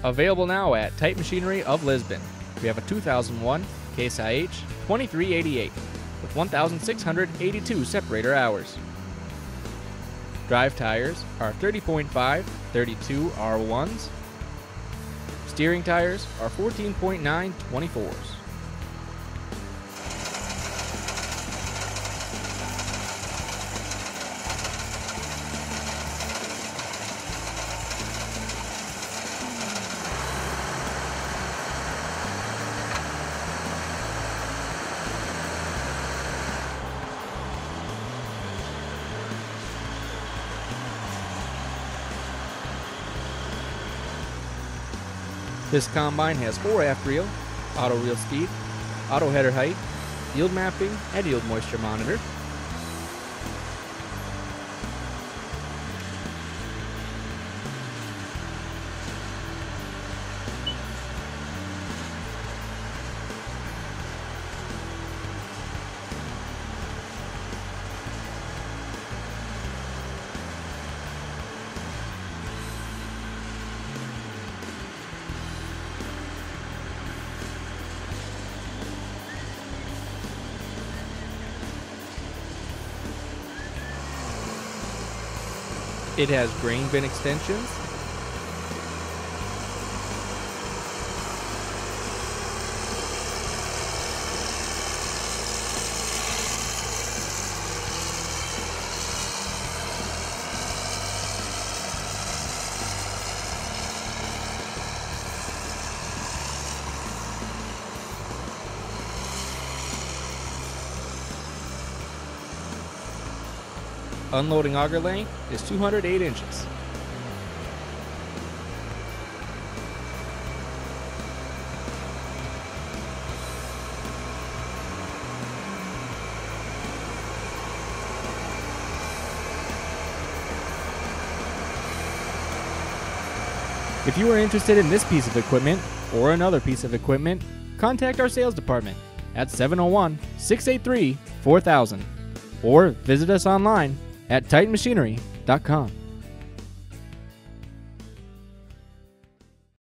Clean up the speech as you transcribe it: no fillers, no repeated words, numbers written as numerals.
Available now at Titan Machinery of Lisbon. We have a 2001 Case IH 2388 with 1,682 separator hours. Drive tires are 30.5 32 R1s. Steering tires are 14.9 24s. This combine has 4 aft reel, auto reel speed, auto header height, yield mapping, and yield moisture monitor. It has grain bin extensions, unloading auger length is 208 inches. If you are interested in this piece of equipment or another piece of equipment, contact our sales department at 701-683-4000 or visit us online at titanmachinery.com.